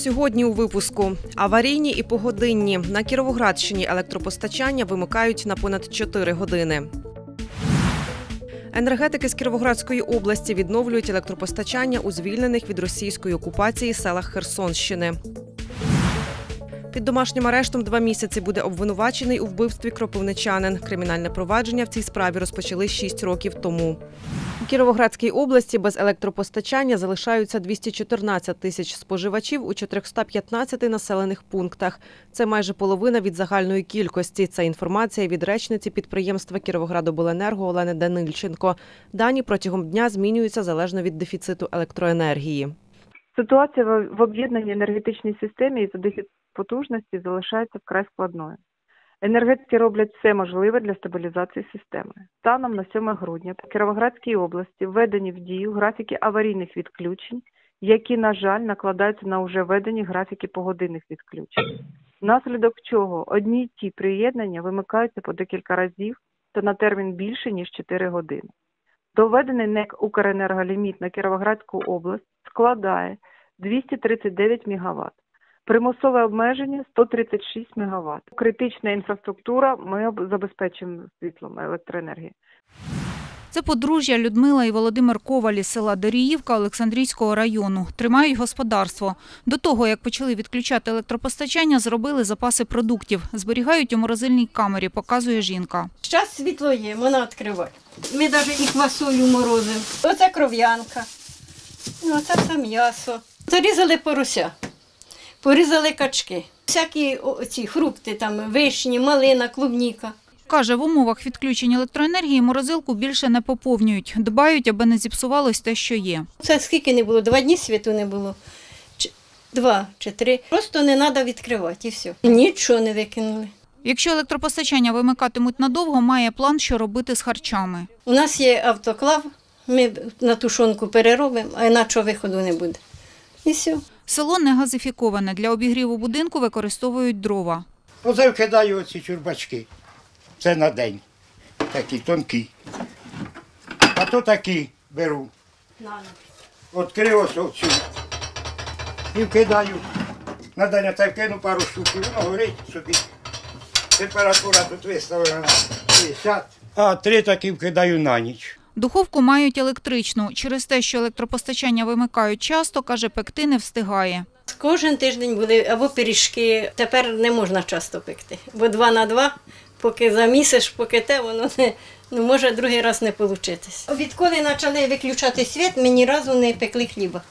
Сьогодні у випуску. Аварійні і погодинні. На Кіровоградщині електропостачання вимикають на понад 4 години. Енергетики з Кіровоградської області відновлюють електропостачання у звільнених від російської окупації селах Херсонщини. Під домашнім арештом 2 місяці буде обвинувачений у вбивстві кропивничанин. Кримінальне провадження в цій справі розпочали 6 років тому. У Кіровоградській області без електропостачання залишаються 214 тисяч споживачів у 415 населених пунктах. Це майже половина від загальної кількості. Це інформація від речниці підприємства «Кіровоградобленерго» Олени Данильченко. Дані протягом дня змінюються залежно від дефіциту електроенергії. Ситуація в об'єднаній енергетичній системі із-за дефіциту потужності залишається вкрай складною. Енергетики роблять все можливе для стабілізації системи. Станом на 7 грудня по Кіровоградській області введені в дію графіки аварійних відключень, які, на жаль, накладаються на вже введені графіки погодинних відключень. Внаслідок чого одні й ті приєднання вимикаються по декілька разів та на термін більше, ніж 4 години. Доведений НЕК «Укренерголіміт» на Кіровоградську область складає 239 МВт. Примусове обмеження – 136 МВт. Критична інфраструктура, ми забезпечуємо світлом електроенергії. Це подружжя Людмила і Володимир Ковалі з села Доріївка Олександрійського району. Тримають господарство. До того, як почали відключати електропостачання, зробили запаси продуктів. Зберігають у морозильній камері, показує жінка. Зараз світло є, можна відкривати. Ми навіть і квасолю морозимо. Оце кров'янка, оце все м'ясо. Зарізали порося, порізали качки. Всякі ці фрукти, там, вишні, малина, клубніка. Каже, в умовах відключень електроенергії морозилку більше не поповнюють. Дбають, аби не зіпсувалось те, що є. Це скільки не було? 2 дні світу не було. 2 чи 3. Просто не треба відкривати і все. Нічого не викинули. Якщо електропостачання вимикатимуть надовго, має план, що робити з харчами. У нас є автоклав, ми на тушонку переробимо, а іначе виходу не буде. І все. Село не газифіковане. Для обігріву будинку використовують дрова. Оце вкидаю оці чурбачки. Це на день. Такі тонкі. А то такі беру. Відкрив ось оцю. І вкидаю. На день оце вкину пару штук. І воно горить собі. Температура тут виставлена на 50. А 3 такі вкидаю на ніч. Духовку мають електричну. Через те, що електропостачання вимикають часто, каже, пекти не встигає. Кожен тиждень були або пиріжки. Тепер не можна часто пекти, бо 2 на 2, поки замісиш, поки те, воно не може другий раз не вийти. Відколи почали виключати світ, ми ні разу не пекли хліба.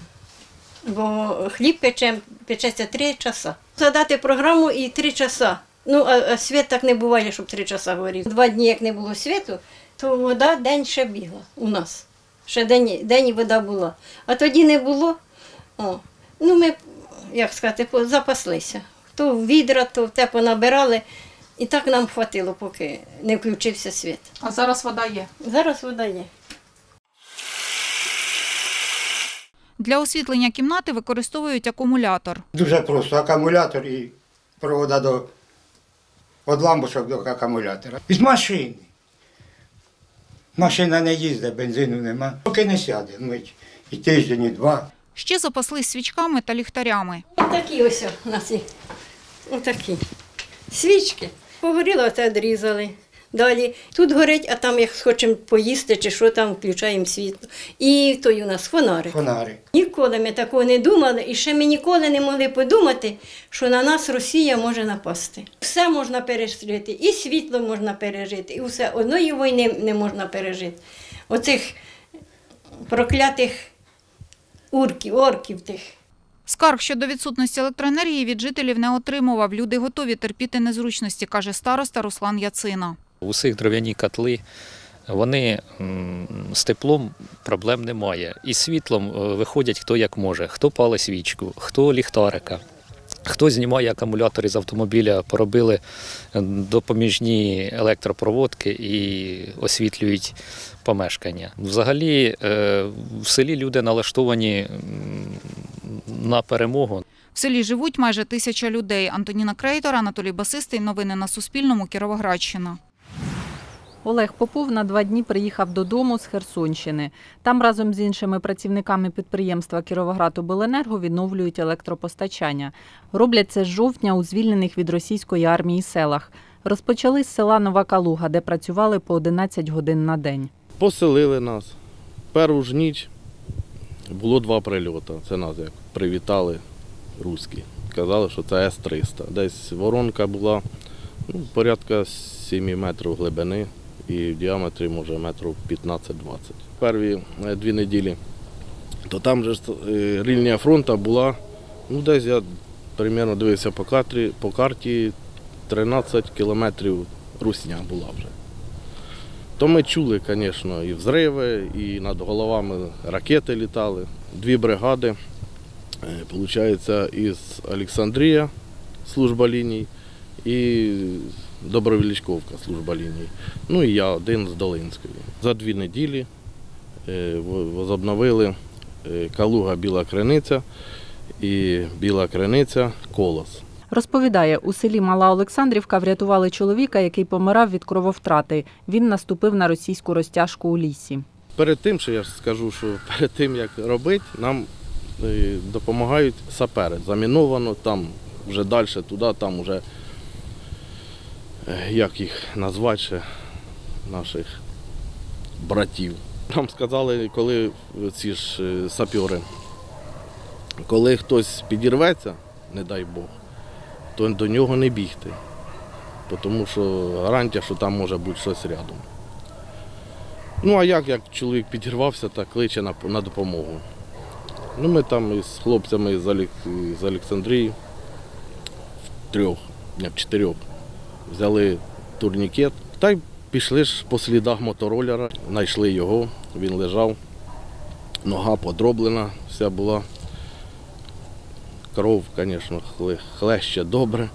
Бо хліб печеться 3 часа. Задати програму і 3 часа. Ну, а світ так не буває, щоб 3 часа горів. 2 дні, як не було світу, то вода день ще бігла у нас. Ще день і вода була. А тоді не було. Ну, ми, як сказати, запаслися. То в відра, то в те понабирали. І так нам хватило, поки не включився світ. А зараз вода є? Зараз вода є. Для освітлення кімнати використовують акумулятор. Дуже просто. Акумулятор і провода від лампочок до акумулятора. Із машини. Машина не їздить, бензину нема. Поки не сяде, і тиждень, і 2. Ще запаслись свічками та ліхтарями. Отакі ось у нас є. Отакі. Свічки. Погоріло, оце відрізали. Далі тут горить, а там, як хочемо поїсти чи що, там включаємо світло. І той у нас фонарик. Фонарик. Ніколи ми такого не думали, і ще ми ніколи не могли подумати, що на нас Росія може напасти. Все можна пережити, і світло можна пережити, і все. Одної війни не можна пережити. Оцих проклятих орків тих. Скарг щодо відсутності електроенергії від жителів не отримував. Люди готові терпіти незручності, каже староста Руслан Яцина. У всіх дров'яні котли, вони з теплом проблем немає. І з світлом виходять хто як може. Хто палить свічку, хто ліхтарика, хто знімає акумулятор із автомобіля, поробили допоміжні електропроводки і освітлюють помешкання. Взагалі в селі люди налаштовані на перемогу. В селі живуть майже 1000 людей. Антоніна Крейтор, Анатолій Басистий. Новини на Суспільному. Кіровоградщина. Олег Попов на 2 дні приїхав додому з Херсонщини. Там разом з іншими працівниками підприємства «Кіровоградобленерго» відновлюють електропостачання. Роблять це з жовтня у звільнених від російської армії селах. Розпочали з села Нова Калуга, де працювали по 11 годин на день. Поселили нас. Першу ж ніч було 2 прильоти. Це нас як привітали руські. Казали, що це С-300. Десь воронка була порядка 7 метрів глибини і в діаметрі, може, метрів 15-20. Перві 2 неділі, то там же лінія фронту була, десь я примерно дивився по карті 13 кілометрів русня була вже. То ми чули, звісно, і взриви, і над головами ракети літали. 2 бригади, виходить, із Олександрія, служба ліній, і Добровілічковка, служба ліній. Ну і я один з Долинської. За 2 неділі возобновили Калуга Біла Криниця і Біла Криниця Колос. Розповідає, у селі Мала Олександрівка врятували чоловіка, який помирав від крововтрати. Він наступив на російську розтяжку у лісі. Перед тим, що я ж скажу, що перед тим, як робити, нам допомагають сапери. Заміновано, там вже далі туди, там вже, як їх назвати ще, наших братів. Нам сказали, коли ці ж сапери, коли хтось підірветься, не дай Бог, то до нього не бігти, тому що гарантія, що там може бути щось рядом. Ну а як чоловік підірвався, так кличе на допомогу. Ну, ми там із хлопцями з Олександрії в 4 взяли турнікет та й пішли ж по слідах мотороллера, знайшли його, він лежав, нога подроблена, вся була. Кров, звісно, хлеще добре.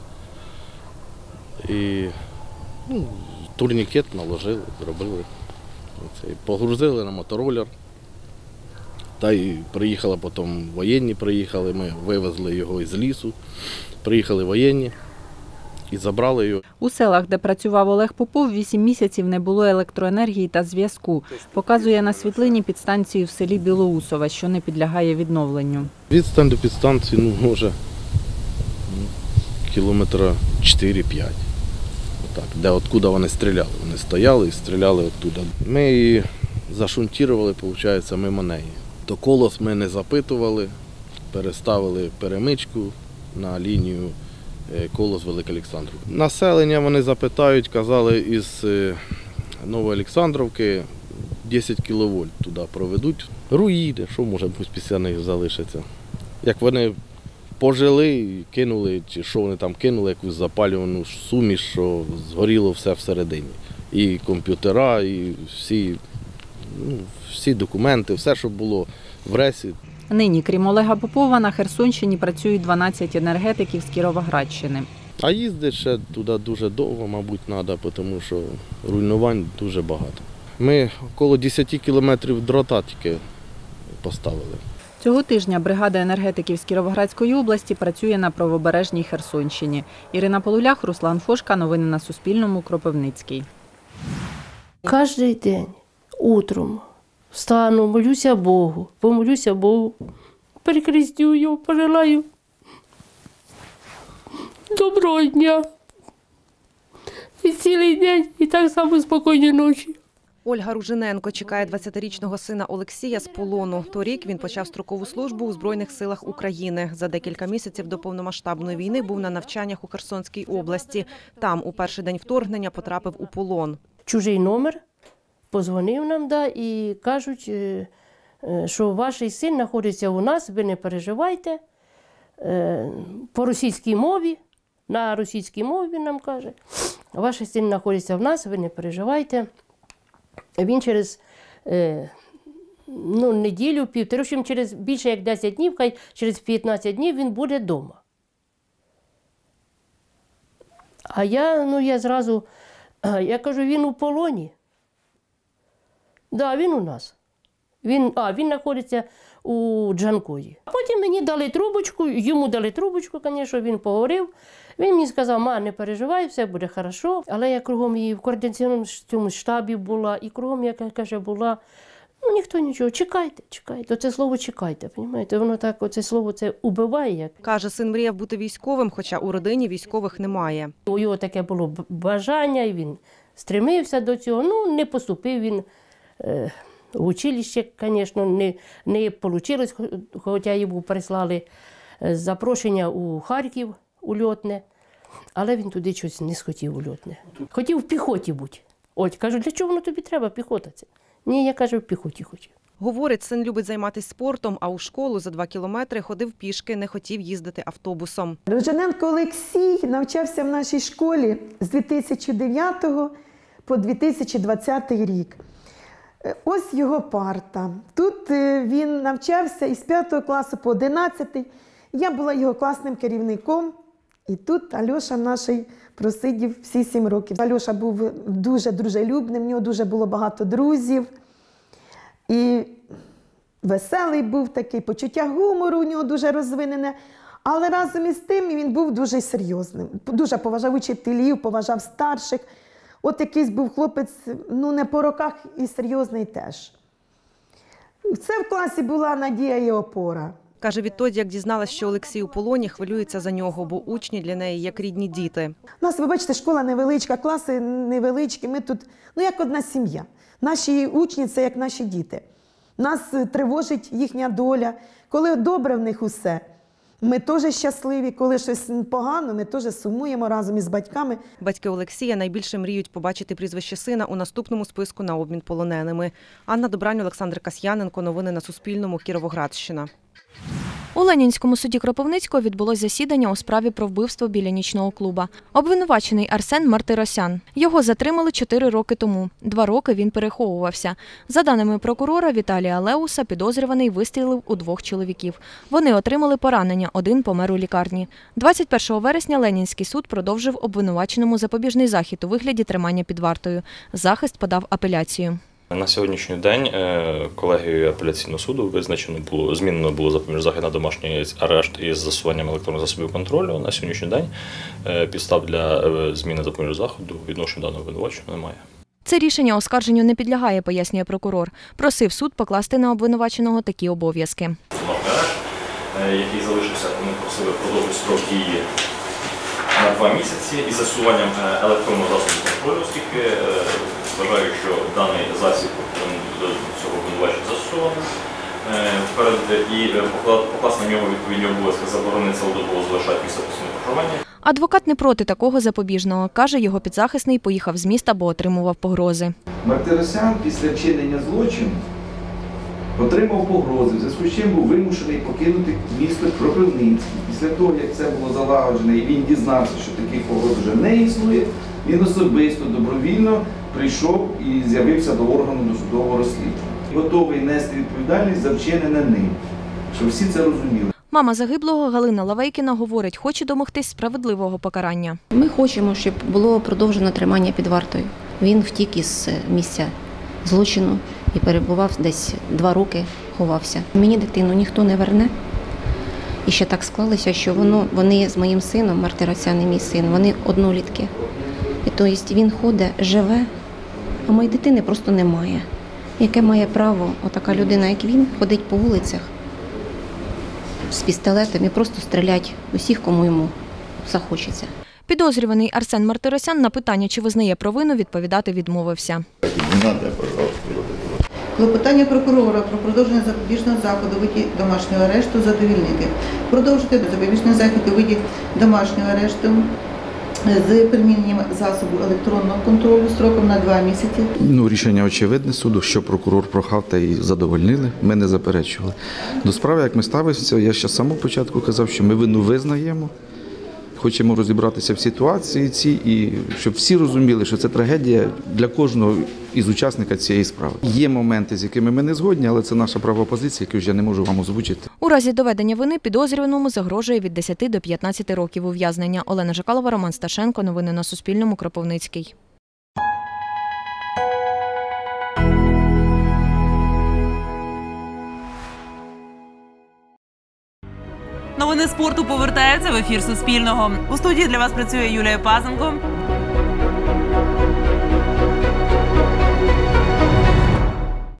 І турнікет наложили, зробили. Погрузили на мотороллер. Та й приїхали потім воєнні, ми вивезли його із лісу, приїхали воєнні і забрали його. У селах, де працював Олег Попов, 8 місяців не було електроенергії та зв'язку. Показує на світлині підстанцію в селі Білоусове, що не підлягає відновленню. Відстань до підстанції, може, кілометра 4-5. Откуда вони стріляли. Вони стояли і стріляли оттуда. Ми її зашунтували, виходить, мимо неї. До Колос ми не запитували, переставили перемичку на лінію Колос-Великоолександрівка. Населення вони запитають, казали, із Новоолександрівки 10 кВт туди проведуть. Руїни, що може бути після них залишиться. Як вони пожили, кинули, чи що вони там кинули, якусь запалювану суміш, що згоріло все всередині. І комп'ютера, і всі документи, все, що було в РЕСі. Нині, крім Олега Попова, на Херсонщині працюють 12 енергетиків з Кіровоградщини. А їздити ще туди дуже довго, мабуть, треба, тому що руйнувань дуже багато. Ми около 10 кілометрів дрота тільки поставили. Цього тижня бригада енергетиків з Кіровоградської області працює на правобережній Херсонщині. Ірина Полулях, Руслан Фошка. Новини на Суспільному. Кропивницький. Кожен день утром встану, молюся Богу, помолюся Богу, перехрестю його, пожелаю доброго дня. І цілий день, і так само спокійні ночі. Ольга Ружиненко чекає 20-річного сина Олексія з полону. Торік він почав строкову службу у Збройних силах України. За декілька місяців до повномасштабної війни був на навчаннях у Херсонській області. Там у перший день вторгнення потрапив у полон. Чужий номер, позвонив нам, і кажуть, що ваш син знаходиться у нас, ви не переживайте, по російській мові, на російській мові він нам каже, ваш син знаходиться в нас, ви не переживайте. Він через неділю, півтори, через більше як 10 днів, через 15 днів він буде вдома. А я зразу, я кажу, він у полоні. Так, він у нас. Він знаходиться у Джанкої. А потім мені дали трубочку, йому дали трубочку, звісно, він поговорив. Він мені сказав: ма, не переживай, все буде добре. Але я кругом і в координаційному цьому штабі була, і кругом, яка каже, була. Ну, ніхто нічого, чекайте. Оце слово «чекайте», розумієте? Воно так, оце слово це убиває. Каже, син мріяв бути військовим, хоча у родині військових немає. У його таке було бажання, і він стремився до цього. Ну, не поступив він в училище, звісно, не вийшло, хоча йому прислали запрошення у Харків у льотне, але він туди щось не схотів у льотне. Хотів в піхоті бути. От, кажу, для чого воно тобі треба, піхота це? Ні, я кажу, в піхоті хочу. Говорить, син любить займатися спортом, а у школу за 2 кілометри ходив пішки, не хотів їздити автобусом. Рожаненко Олексій навчався в нашій школі з 2009 по 2020 рік. Ось його парта. Тут він навчався із 5 класу по 11. Я була його класним керівником. І тут Альоша наш просидів всі 7 років. Альоша був дуже дружелюбним, в нього дуже було багато друзів. І веселий був такий, почуття гумору у нього дуже розвинене. Але разом із тим він був дуже серйозним. Дуже поважав учителів, поважав старших. От якийсь був хлопець, ну не по роках і серйозний теж. Це в класі була надія і опора. Каже, відтоді, як дізналась, що Олексій у полоні, хвилюється за нього, бо учні для неї як рідні діти. У нас, ви бачите, школа невеличка, класи невеличкі, ми тут, ну як одна сім'я. Наші учні – це як наші діти. Нас тривожить їхня доля. Коли добре в них усе, ми теж щасливі. Коли щось погано, ми теж сумуємо разом із батьками. Батьки Олексія найбільше мріють побачити прізвище сина у наступному списку на обмін полоненими. Анна Добрань, Олександр Касьяненко. Новини на Суспільному. Кіровоградщина. У Ленінському суді Кропивницького відбулось засідання у справі про вбивство біля нічного клуба. Обвинувачений Арсен Мартиросян. Його затримали 4 роки тому. 2 роки він переховувався. За даними прокурора Віталія Леуса, підозрюваний вистрілив у 2 чоловіків. Вони отримали поранення, 1 помер у лікарні. 21 вересня Ленінський суд продовжив обвинуваченому запобіжний захід у вигляді тримання під вартою. Захист подав апеляцію. На сьогоднішній день колегією апеляційного суду змінено було запобіжний захід на домашній арешт із застосуванням електронних засобів контролю. На сьогоднішній день підстав для зміни запобіжного заходу відносно даного обвинуваченого немає. Це рішення оскарженню не підлягає, пояснює прокурор. Просив суд покласти на обвинуваченого такі обов'язки. Домашній арешт, який залишився, вони просили продовжити строк дії на 2 місяці із застосуванням електронного засобу контролю, оскільки вважаю, що даний засіб до цього обвинувачення застосований. І покласти на нього відповідні обов'язки, заборонити цілодобово залишати місце постійного проживання. Адвокат не проти такого запобіжного. Каже, його підзахисний поїхав з міста, бо отримував погрози. Мартиросян після вчинення злочину отримав погрози, в зв'язку з чим був вимушений покинути місто Кропивницький. Після того, як це було залагоджено і він дізнався, що таких погроз вже не існує, він особисто, добровільно прийшов і з'явився до органу досудового розслідування. Готовий нести відповідальність за вчинене ним, щоб всі це розуміли. Мама загиблого Галина Лавейкіна говорить, хоче домогтись справедливого покарання. Ми хочемо, щоб було продовжено тримання під вартою. Він втік із місця злочину і перебував десь 2 роки, ховався. Мені дитину ніхто не верне. І ще так склалося, що вони з моїм сином, Мартиросян і мій син, вони однолітки. І тобто він ходить, живе, а моєї дитини просто немає. Яке має право отака людина, як він, ходить по вулицях з пістолетом і просто стрілять усіх, кому йому захочеться. Підозрюваний Арсен Мартиросян на питання, чи визнає провину, відповідати відмовився. Клопотання прокурора про продовження запобіжного заходу у виді домашнього арешту задовільнити. Продовжити запобіжний захід у виді домашнього арешту з приміненням засобу електронного контролю строком на 2 місяці. Рішення очевидне суду, що прокурор прохав, та і задовольнили, ми не заперечували. До справи, як ми ставилися, я ще з самого початку казав, що ми вину визнаємо, хочемо розібратися в ситуації цій, і щоб всі розуміли, що це трагедія для кожного із учасників цієї справи. Є моменти, з якими ми не згодні, але це наша права позиція, яку я не можу вам озвучити. У разі доведення вини підозрюваному загрожує від 10 до 15 років ув'язнення. Олена Жакалова, Роман Сташенко. Новини на Суспільному. Кропивницький. Новини спорту повертаються в ефір Суспільного. У студії для вас працює Юлія Пазенко.